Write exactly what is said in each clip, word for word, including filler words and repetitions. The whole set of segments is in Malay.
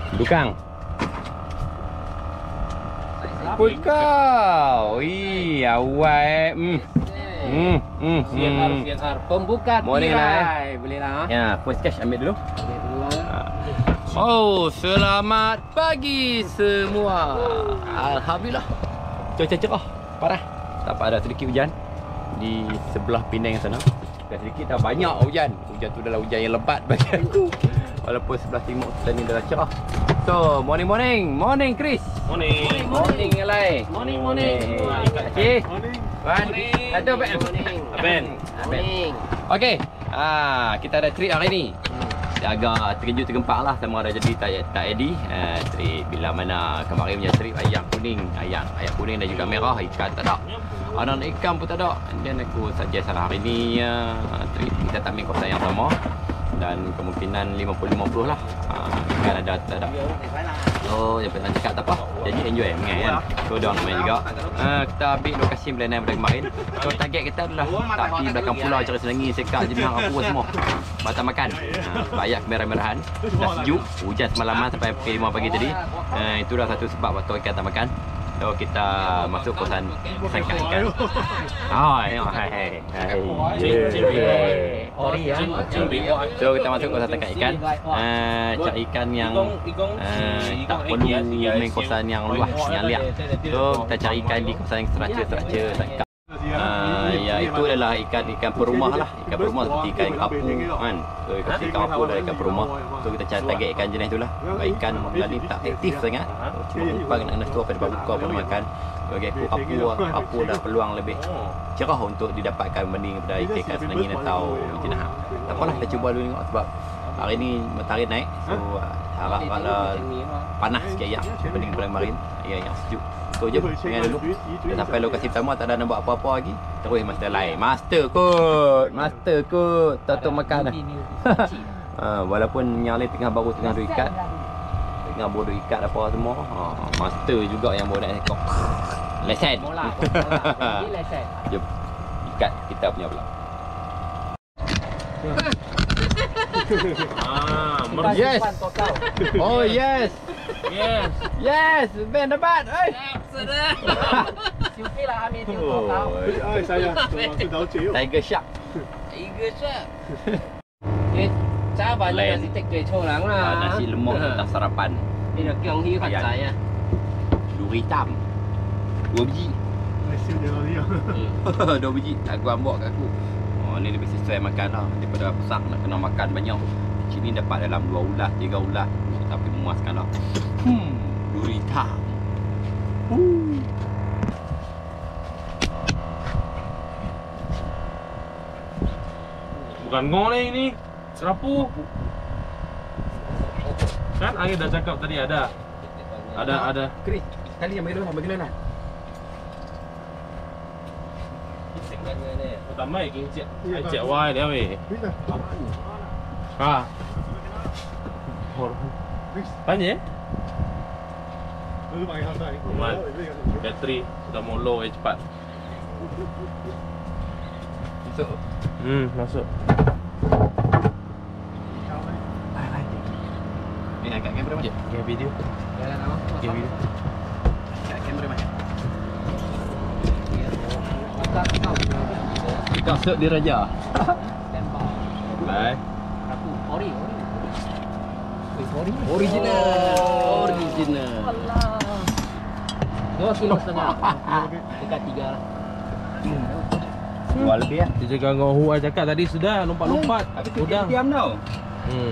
Dukang. Apa kau? Ih, awal. Hmm. Hmm. Hmm. C N R, C N R. Pembuka tirai. Boleh lah. Ya, first cash ambil dulu. Ambil dulu lah. Oh, selamat pagi semua. Alhamdulillah. Cuaca cerah, parah. Tak ada sedikit hujan di sebelah Penang sana. Dan sedikit dah banyak hujan. Hujan tu adalah hujan yang lebat bagi aku. Walaupun sebelah timur kita ni dah cerah. So, morning morning. Morning Chris. Morning. Morning Elai. Morning, morning. Terima kasih. Morning. Wan. Ada Ben. Morning. Ben. Morning. Okey. Ah, kita ada trip hari ni. Dia agak terkejut tergempak lah sama ada jadi tak tak jadi. Uh, trip bila mana kemarin punya trip ayam kuning, ayam ayam kuning dan juga merah, ikan tak ada. Anak ikan pun tak ada. Dan aku suggest lah hari ni uh, trip kita tak ambil kosan yang sama dan kemungkinan lima puluh lima puluh lah. Uh, ikan ada tak ada. Oh, dia pernah cakap tak apa. Jadi enjoy mengai kan. So dia nak main juga. Uh, kita ambil lokasi Belanai pada kemarin. So target kita adalah tak pergi belakang pulau cari senangi, sekat je bihang apa semua. Batal makan. Uh, bayar kemerah-merahan. Dah sejuk. Hujan semalaman sampai pukul lima pagi tadi. Uh, itulah satu sebab waktu ikan tak makan. So kita masuk kosan sangkar ikan. Oh, hai hai. Ori ya. So kita masuk kosan sangkar ikan. Uh, cari ikan yang uh, tak perlu main kosan yang luas, yang liat. So kita cari ikan di kosan yang structure-structure sangkar. Uh, ya itu adalah ikan-ikan perumah lah, ikan perumah seperti ikan kapu kan. So ikan ikan kapu adalah ikan perumah. So kita cari target ikan jenis itulah. Ikan ni tak aktif sangat. Cuma umpan nak kena store pada buka pun makan. Bagi aku kapu kapu dah peluang lebih cerah untuk didapatkan berbanding daripada ikan senangin atau jenah. Tak apalah kita cuba dulu tengok sebab hari ni matahari naik. So harap kalau panas sikit ayam berbanding bulan kemarin. Ya yang sejuk. So je, dengar dulu. Dan sampai lokasi pertama tak ada nak buat apa-apa lagi. Terus master lain. Master kot. Master kot. Tak tahu makan dah. Ha, walaupun yang lain tengah baru tengah dua ikat. Tengah bodoh ikat apa semua. Ha, master juga yang baru nak ekor. Lesen. Jom. Ikat kita punya pula. Ah, yes. Oh yes. Yes. Yes, Ben dapat. Oi. Sudah. Siapa lah ambil tu kau. Ai saya, tu dah jauh. Tiger shark. Tiger shark. Eh, cabai ni nasi tek最臭人 lah. Nasi lemak untuk sarapan. Ni nak kiong hi phát trái ah. Duri hitam. Dua biji. Nasi dia lagi. Dua biji. Aku ambok kat aku. Oh, ni lebih sesuai makan lah. Daripada besar nak kena makan banyak. Kecil ni dapat dalam dua ulas, tiga ulas. Tapi memuaskan lah. Hmm, duri hitam. Uh. Bukan ngoleng ni, serapu. Kan Angin dah cakap tadi ada. Ada ada. Kris, sekali yang bagi dulu, bagi dulu lah. Pertama已经剪，还剪歪了喂。啊。Banyak? Aman. Bateri sudah mau low eh cepat. Masuk. Hmm, masuk. Ni angkat kamera macam. Game video. Jalan apa? Game video. Angkat kamera macam. Masak kau. Kita masuk di Raja. Tembak. Bye. Aku ori ori. Ori. Original. Original. Allah. Dua kilo setengah. Dekat tiga lah. Dua lebih lah. Dia cakap dengan Hu I cakap tadi sudah lompat-lompat. Tapi tu Udang. diam tau. Hmm.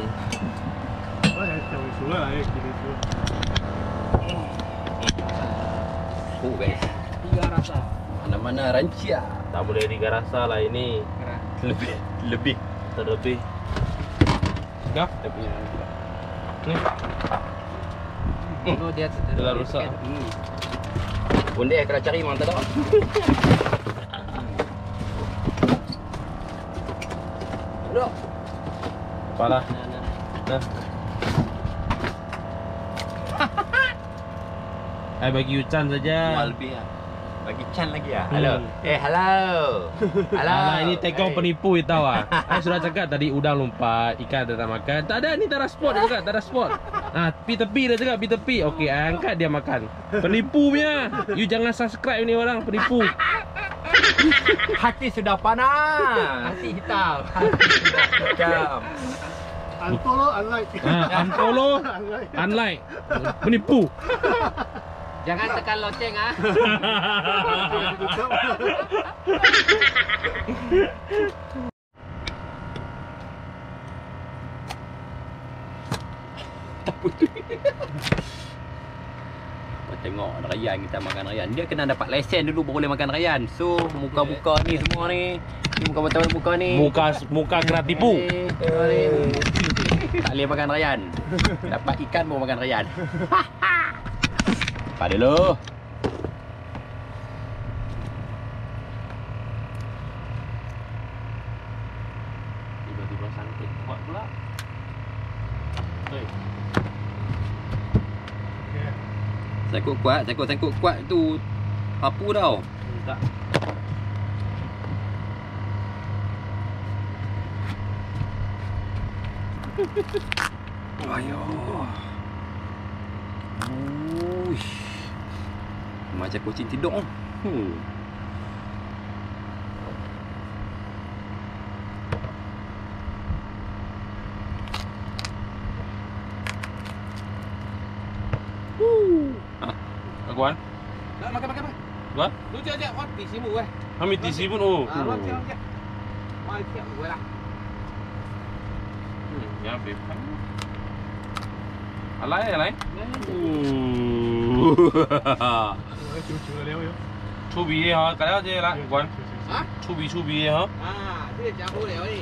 Oh guys. Tiga rasa. Mana-mana rancia. Tak boleh tiga rasa lah ini. Lebih. Lebih. Terlebih. Dah? Kita punya. Ni. Oh dia Dah rusak. Pun dia kalau cari memang tak ada. Duduk. Apalah. Dah. I bagi Ucan saja. Dua lebih lah. Bagi Chan lagi lah. Halo. Hmm. Eh, hello. Hello. Alah, ini tekong penipu tahu ah. I sudah cakap tadi udang lompat, ikan tak makan. Tak ada, ni tak ada spot dia cakap, tak ada spot. Ah, tepi-tepi dah cakap, tepi-tepi. Okey, angkat dia makan. Penipu punya. You jangan subscribe ni orang penipu. Hati sudah panas. Hati hitam. Hitam. Unfollow, unlike. Ah, unfollow, unlike. Penipu. Jangan tekan loceng ah. Tengok Ryan, kita makan Ryan. Dia kena dapat lesen dulu baru boleh makan Ryan. So muka-muka ni semua ni, ni muka betul muka ni. Muka muka kena tipu. Ni, tengok ni. Tak boleh makan Ryan. Dapat ikan baru makan Ryan. Pada dulu. Tiba-tiba sangkut kuat pula. Hei. Sangkut kuat, sangkut-sangkut kuat tu papu tau. Tak. Ayo. Uish. Macam kucing tidur. Hmm. Kawan. Nak makan makan. Kawan. Tu je je hot di sini weh. Kami di sini pun oh. Ah, mak siap siap. Mai siap weh lah. Hmm, ya beb. Alai alai. Cucu leo yo. 出鼻哈，大家这来关， Ha? 出鼻出鼻哈。 Ah, dia jauh leh ni.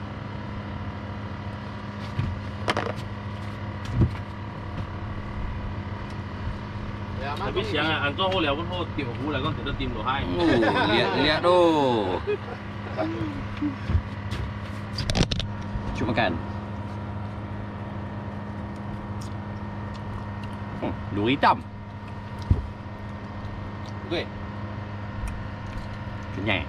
Ya, mak. Tapi siang an tuan hole pun hole tim hole kan tidak tim lo hai. Oh, lihat-lihat tu. Cuk makan. Hmm, luri hitam. Okey. Kenyang.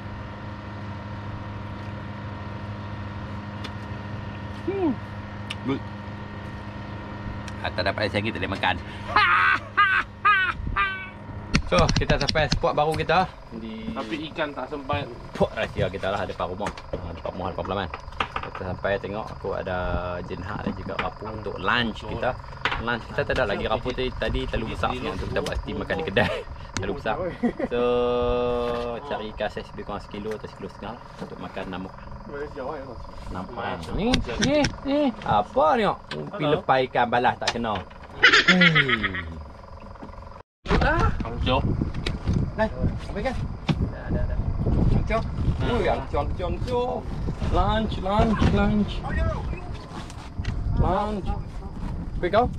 Hmm. Good. Tak dapat lagi tak boleh makan. So, kita sampai spot baru kita di Tapi ikan tak sempat. spot rahsia kita lah depan rumah. Ha, depan rumah depan Pelaman. Kita sampai tengok aku ada jenha dan juga rapu untuk lunch kita. Lunch kita tak ada lagi rapu tadi, tadi terlalu besar sebenarnya untuk kita buat steam makan di kedai. Terlalu besar. So, cari ikan saiz lebih kurang sekilo atau sekilo setengah lah untuk makan namuk. Nampak ni, ni, ni. Apa ni? Umpi lepai ikan balas tak kena. Hei. Angjo. Này, apa kan? Dah, dah, dah. Angco. Ui, angco, angco, angco. Lunch, lunch, lunch. Lunch. Pergi kau?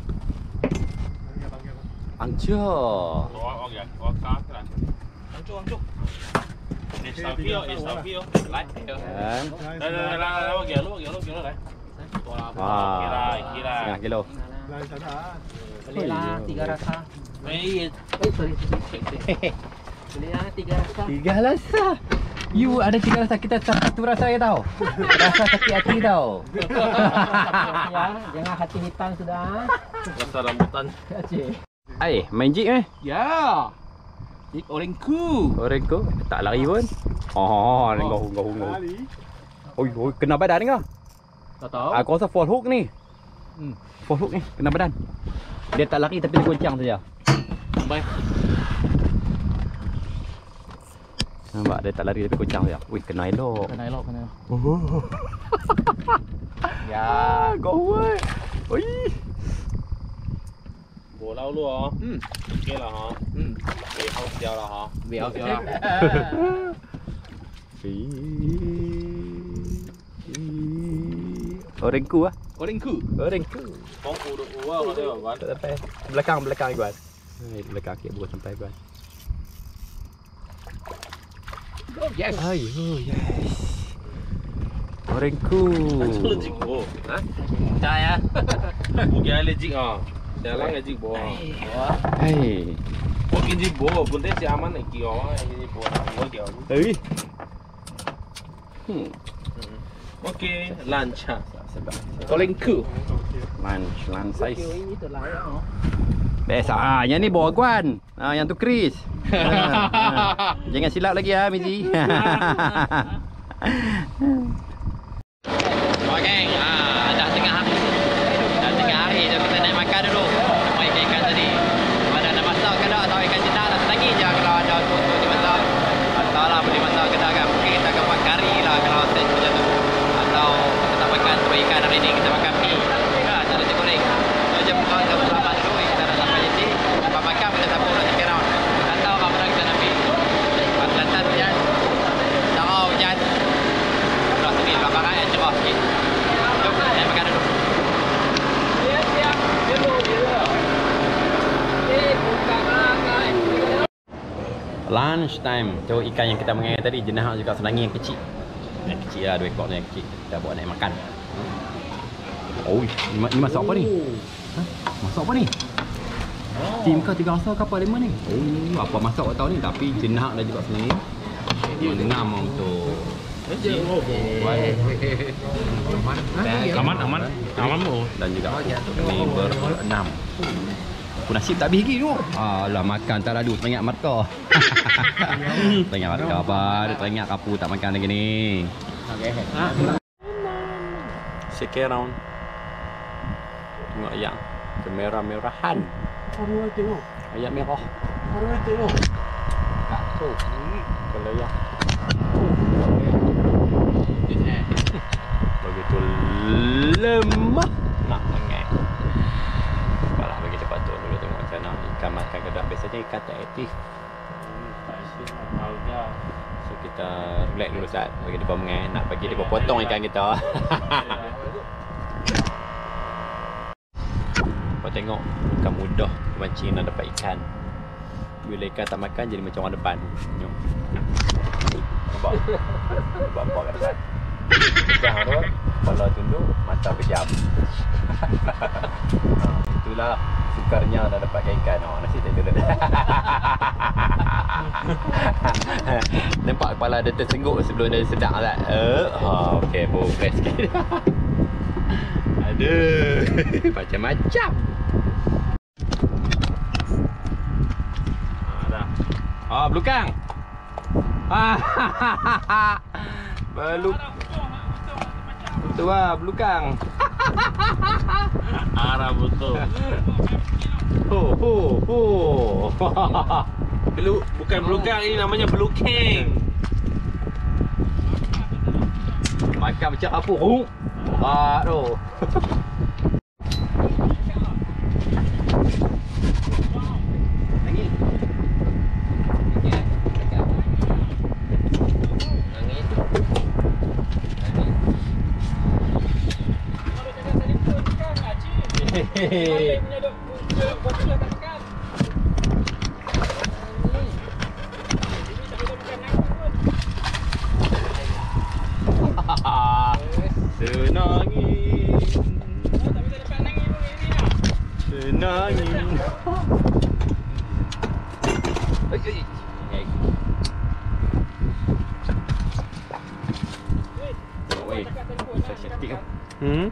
Angco. Oh, okey. Oh, kah kan. Angjo, angjo. Estafio, estafio. Lai. Kan? Dah, dah, dah, dah, okey, lu, okey, lu, okey, lai. Wah. Kira, kira. Setengah kilo. Lain sana. Beli lah tiga rasa. Eh, Eh, sorry. Beli lah tiga rasa. Tiga rasa. You ada tiga rasa, kita satu rasa ya tau. Rasa sakit hati tau. Ya, jangan hati hitam sudah. rasa rambutan. Cik. Eh, main jig eh? Ya. Jik orangku. Orang ko tak lari pun. Oh, ni kau kau kau. Ali. Oi, oi, kena badan kau. Tak tahu. Aku rasa fall hook ni. Hmm. Fall hook ni kena badan. Dia tak lari tapi dia goncang saja. Baik. Nampak dia tak lari tapi goncang saja. Wih, kena elok. Kena elok, kena elok. Ya, go away. Oi. Bộ lâu luôn hả? Hmm. Ok là hả? Hmm. Về không xeo là hả? Biar biar. Orangku ah. Orangku. Orangku. Con phụ được uống vào đây hả? Tak sampai. Belakang, belakang Iwan. Hai, belakang kaki buat sampai Iwan. Yes. Ayo, yes. Orangku. Legit bộ. Hả? Dah ya. Bukan legit ah. Saya lang legit bộ. Hai. Bukan legit bộ, pun dia si aman nak kio ah, legit bộ nak kio kio. Hei. Hmm. Okay, lunch ah. Sedap. Orangku. Okay. Lunch, lunch size. Best ah, yang ni bawa Guan. Ah, yang tu Chris. ah, ah. Jangan silap lagi ah, Mizi. Okey, ah, dah tengah hari. Dah tengah hari, jom kita naik makan dulu. Makan ikan tadi. Mana nak masak ke tak? Atau ikan jenak nak lagi je kalau ada untuk dimasak. Atau lah boleh masak ke tak kan? Mungkin kita akan buat kari lah kalau set macam tu. Atau kita tak makan tu ikan hari ni kita makan mie. Kan, tak ada goreng. So, jom kita selamat dulu. Kita dah sampai di sini. Lepas makan boleh sambung nak second round. Tak tahu apa nak kita nak pergi. Lepas Kelantan hujan. Sarau hujan. Lepas sini lepas barat yang cerah sikit. Jom, naik makan dulu. Lunch time. Tu ikan yang kita mengai tadi jenah juga selangi yang kecil. Yang kecil lah, dua ekor yang kecil. Kita bawa naik makan. Oh, ni, ni masak apa ni? Ha? Masak apa ni? Steam ke tiga rasa ke apa lima ni? Oh, apa masak tak tahu ni, tapi jenah dah juga sini. Mengam untuk Aman, aman. Aman mu. dan juga ni berenam. Aku nasib tak habis lagi tu. Alah, makan tak lalu teringat Marka. Teringat Marka apa? Dia teringat kapu tak makan lagi ni. Second round. Tengok ayam kemerah-merahan. Ayam merah. So, kalau ya. Begitu lemah nak mengai. Apalah, bagi dia patut dulu tengok macam mana ikan makan ke tak. Biasanya ikan tak aktif. So kita relax dulu saat bagi dia mengai. Nak bagi dia potong ikan kita. Kau tengok bukan mudah mancing nak dapat ikan. Bila ikan tak makan jadi macam orang depan. Tengok. Nampak? Nampak apa kat depan? Pejam tu, kepala tunduk, mata pejam. Ha, itulah sukarnya dah dapatkan ikan. Oh, nasi tak turun. Nampak kepala dia tersengguk sebelum dia sedap tak? Uh, ha, okey, baru fresh sikit. Aduh, macam-macam. Ha, dah. Ah, belukang. Ah, beluk. Betul lah, belukang. Arah betul. Ho ho ho. Beluk, bukan belukang, ini namanya belukeng. Makan macam apa? Oh. Ah, tu. Hehehe. Senangin. Senangin. Oi. Saya setik. Hmm.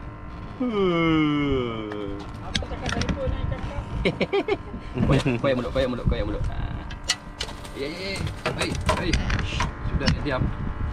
Koyak mulut, koyak mulut, koyak mulut. Ya, ya, ya. Baik, baik. Sudah diam.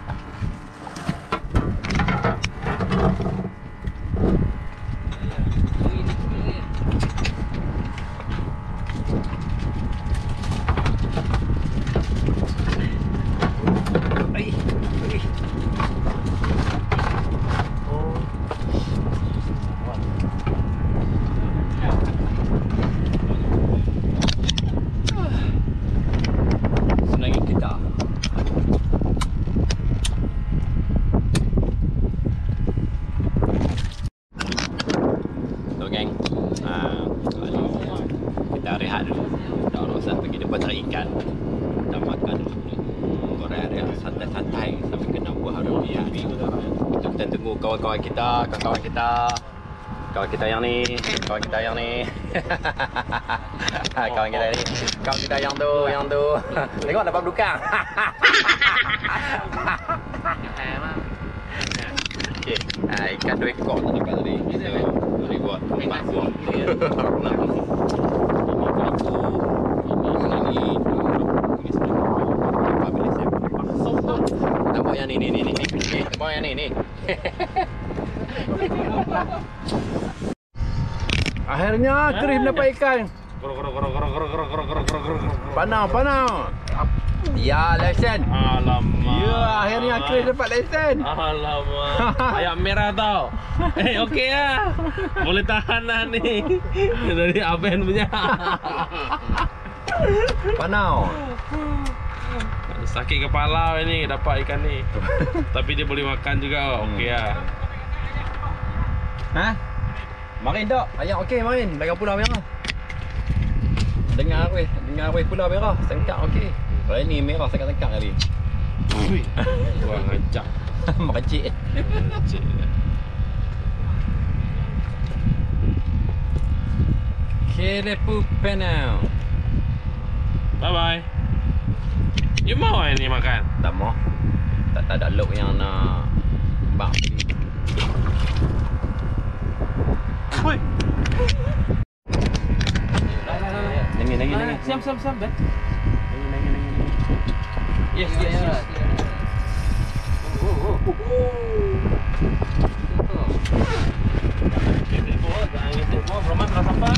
Kawan-kawan kita, kawan-kawan kita, kawan kita yang ni, kawan kita yang ni, kawan kita ni, kawan kita yang tu, yang tu. Tengok dapat belukang. Okey. Ah, ikan dua ekor tu dapat tadi. So, boleh buat empat buah. Nampak yang ni ni ni ni. Okey, nampak yang ni ni. Akhirnya Chris mendapat ikan. Panau, panau. Ya, lesen. Alamak. Ya, akhirnya Chris dapat lesen. Alamak. Ayam merah tau. Eh, okey lah. Boleh tahan lah ni. Dari Aben punya. Panau. Sakit kepala ini dapat ikan ni. Tapi dia boleh makan juga. Okey lah. Ha? Marin tak? Ayam okey marin. Bagi pulau merah. Dengar aku, dengar aku pulau merah. Sengkak okey. Kalau ni merah sengkak-sengkak tadi. Gua ngajak. Makcik. Ngajak. Kerepu penau. Bye bye. You mau ni makan? Tak mau. Tak tak ada lok yang nak bang. Oi. Nangin nangin nangin. Siap siap siap ben. Nangin nangin nangin. Yes yes yes. Oh, oh. Kita bawa jangan kita bawa Roman dah sampai.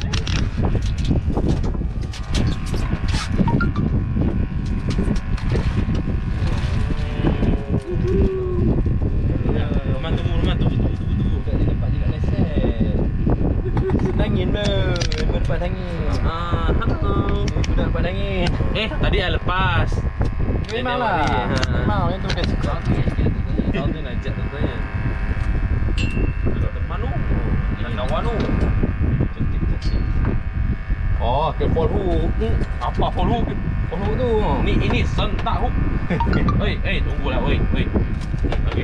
Roman tunggu Roman tunggu tunggu tunggu tunggu. Tak dia dapat juga lesen. Nangin ber. Dia dapat nangin. Ah, Sudah dapat nangin. eh tadi saya lepas. Memanglah. Memang yang tu dia suka. Kau tu nak ajak tanya. Ada teman tu. Ada kawan tu. Cantik cantik. Oh, ke fall hook. Apa follow? Fall hook tu. Ni ini sentak hook. Oi, eh tunggulah, oi, oi. Okey.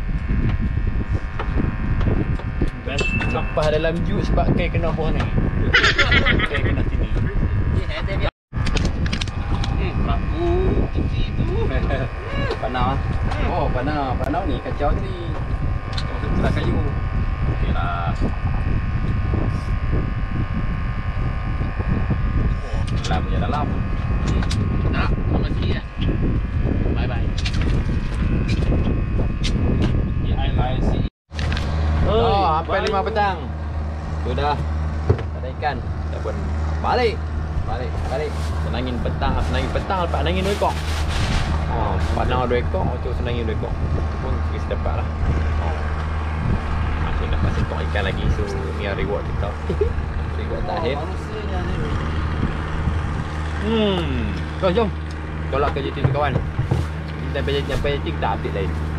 Ben lepas dalam juk sebab kai kena bawah ni. Kai kena sini. Hmm, baku cici tu. Panau. Oh, panau. Panau ni kacau tadi. Masuk celah kayu. Okeylah. Dalam je dalam. Tak, sama sikit lah. Bye bye. Ya, I like see. Oh, sampai lima petang. Sudah. Tak ada ikan. Dah pun balik. Balik, balik. Senangin petang, senangin petang lepas senangin dua ekor. Oh, panau dua ekor, tu senangin dua ekor. Pun Chris dapat lah. Oh. Masih dapat sekor ikan lagi. So, ni reward kita. Reward terakhir. Manusia ni ada. Hmm. Jom, jom. Tolak ke J T kawan. Kita sampai J T, kita update lain.